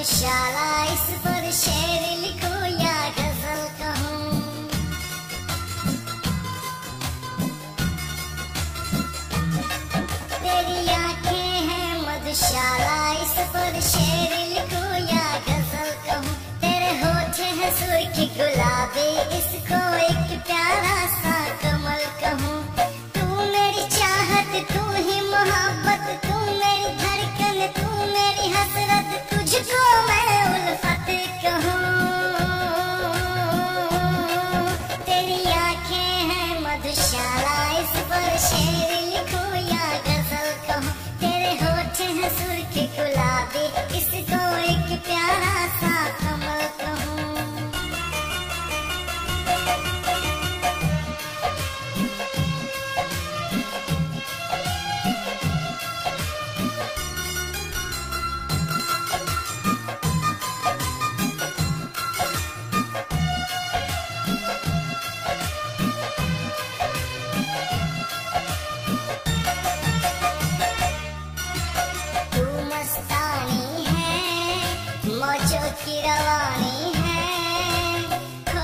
मधुशाला, इस पर शेर लिखो या गजल कहूँ। तेरी आंखें हैं मधुशाला, इस पर शेर लिखो या गजल कहूँ। तेरे होठ हैं सुर्ख गुलाबी, इसको एक प्यारा सा कमल कहूँ। तू मेरी चाहत, तू ही मोहब्बत, तू मेरी धड़कन, तू मेरी हसरत, तुझको मैं उल्फत कहूँ। तेरी आंखें हैं मधुशाला, इस पर शेर लिखो या गजल कहूँ। तेरे होठ हैं सुर्ख गुलाबी, इसको एक प्यारा सा कमल कहूँ। तू मस्तानी है, मौजों की रवानी है, हो,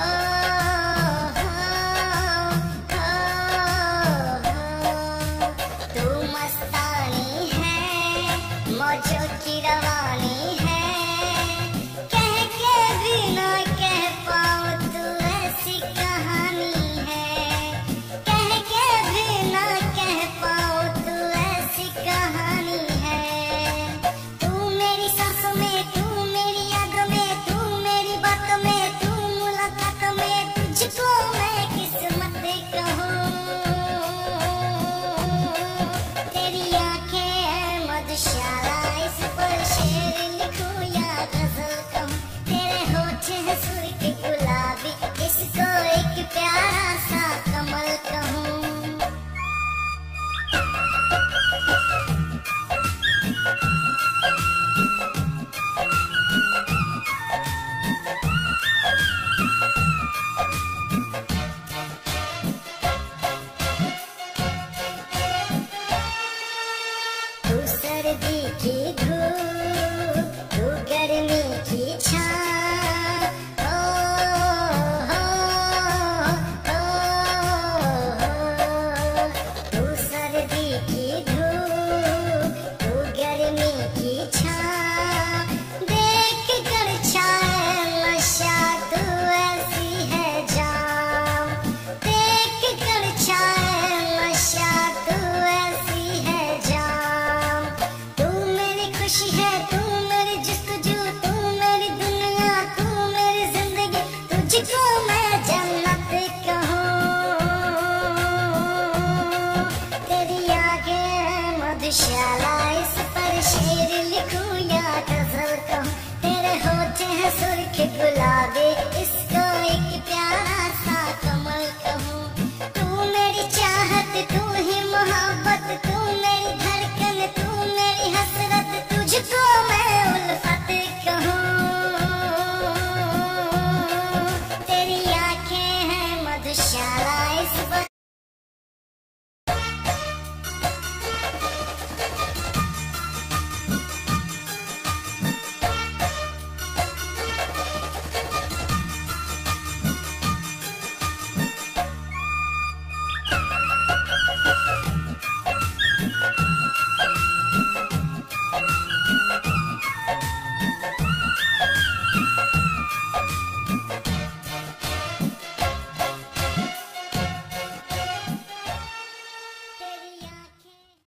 हो, हो। तू मस्तानी है, मौजों की रवानी है, कह के भी ना कह पाऊँ तू ऐसी कहानी है, कह के भी ना कह पाऊँ तू ऐसी कहानी है। तू मेरी सांसों में, तू मेरी यादों में, तू मेरी बातों में, तू मुलाकात में, तुझको मैं किस्मत कहूँ। तेरी आंखें हैं मधुशाला, इस पर शेर लिखूं या गजल कहूँ। तेरे होठ हैं सुर्ख गुलाबी, इसको एक प्यारा सा कमल कहूँ। तू सर्दी की धूप, तू गर्मी की छाँ, हो, हो, हो। तू सर्दी की धूप, तू गर्मी की छाँ, देख कर छाए नशा, तू ऐसी है जाम। देख कर छाए नशा, तू ऐसी है जाम। तू मेरी खुशी है, तू मेरी जुस्तजू, तू मेरी दुनिया, तू मेरी जिंदगी, तुझको मैं जन्नत कहूँ। तेरी आंखें हैं मधुशाला, इस पर शेर लिखूं या गजल कहूँ। तेरे होठ हैं सुर्ख गुलाबी, इसको एक प्यारा सा